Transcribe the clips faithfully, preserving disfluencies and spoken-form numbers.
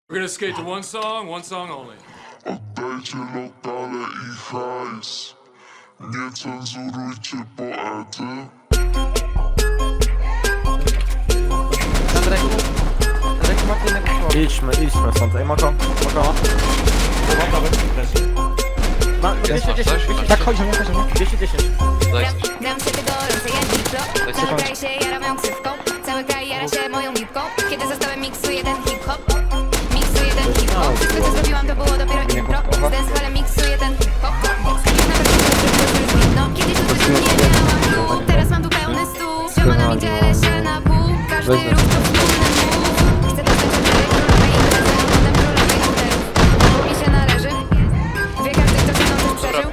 We're gonna skate to one song, one song only. Oddajcie lokale i hajs. Nie cenzurujcie poety. Andrzej, Andrzej, masz innego słowa. Idźmy, idźmy stąd. Ej, moko, moko. Ma, dwieście dziesięć, Tak, chodź, nie chodź, nie. dwieście dziesięć. Dam sobie gorące jedno. Cały kraj się jara moją ksywką. Cały kraj jara się moją lipką. Kiedy zostałem miksuję ten hip-hop. Miksuję ten hip-hop. Wszystko co zrobiłam to było dopiero impro. Z dancehallem miksuję ten hip-hop. No, kiedyś to coś nie miałam tu. Teraz mam tu pełny stół. Z ziomanami dzielę się na pół. Każdy ruch to wspólny move. Chcę dostać od ciebie królowej imprezy. Potem królowej hotelów. Bo mi się należy. Wie każdy kto się mną coś przeżył.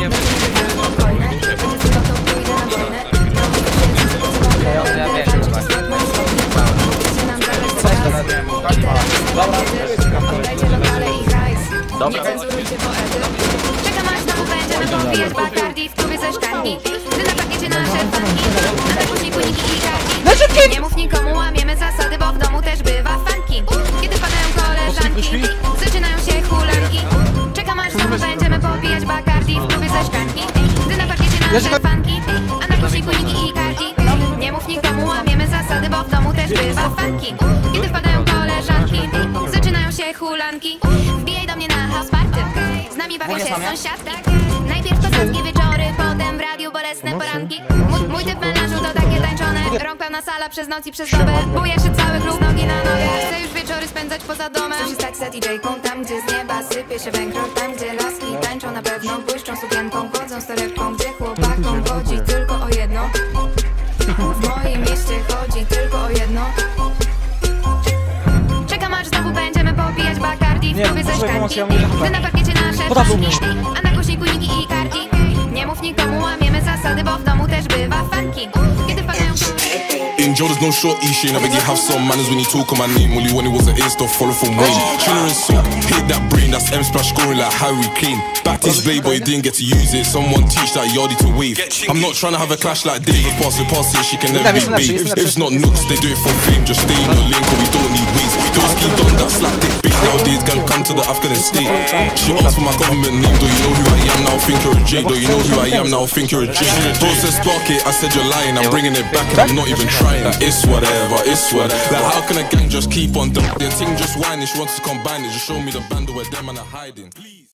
Dobra. Czekam aż znowu będziemy popijać Bacardi w klubie ze szklanki. Gdy na pakiecie nasze fanki, a na głośniku niki i karki. Nie mów nikomu, łamiemy zasady, bo w domu też bywa funky. Kiedy padają koleżanki, zaczynają się hulanki. Czekam aż znowu będziemy popijać Bacardi w klubie ze szklanki. Gdy na pakiecie nasze fanki, a na głośniku niki i karki. Nie mów nikomu, łamiemy zasady, bo w domu też bywa funky. Kiedy padają koleżanki, zaczynają się hulanki. Wbijaj do mnie na house party. Z nami bawią się sąsiadki. Najpierw kozackie wieczory, potem w radiu bolesne poranki. Mój, mój typ melanżu to takie tańczone. Rąk pełna sala przez noc i przez dobę. Buja się cały klub, nogi na nogę. Chcę już wieczory spędzać poza domem. Chcę się stać za D J-ką tam, gdzie z nieba sypie się węgro. Tam, gdzie laski tańczą na pewno. Błyszczą sukienką, chodzą z torebką. Gdzie chłopakom chodzi tylko o jedno. W moim mieście chodzi tylko o jedno. Czekam aż znowu będziemy popijać Bacardi w klubie ze szklanki. Gdy na parkiecie nasze fanki, a na głośniku niki i karki. Nie mów nikomu, łamiemy zasady, bo w domu też bywa funky. Kiedy padają... In Joe, there's no shorty, she never get have some manners when you talk on my name. All you wanted was an A stuff, follow from Wayne. Tuna and soak, hit that brain, that's M splash scoring like Harry Kane. Back to his blade, but he didn't get to use it. Someone teach that yardie to wave. I'm not trying to have a clash like Dave. Pass it, pass it, she can never be made. If it's not nooks, they do it for fame. Just stay in your lane, cause we don't need ways. Those keep done that slap dick bitch. Nowadays, gal come to the Afghan state. She asked for my government name. Do you know who I am now? Think you're a J. Do you know who I am now? Think you're a J. Bro says spark it, I said you're lying. I'm bringing it back and I'm not even trying. Like, it's whatever, it's whatever. Like, how can a gang just keep on doing their thing? Just whining, she wants to combine it. Just show me the band where them and are hiding.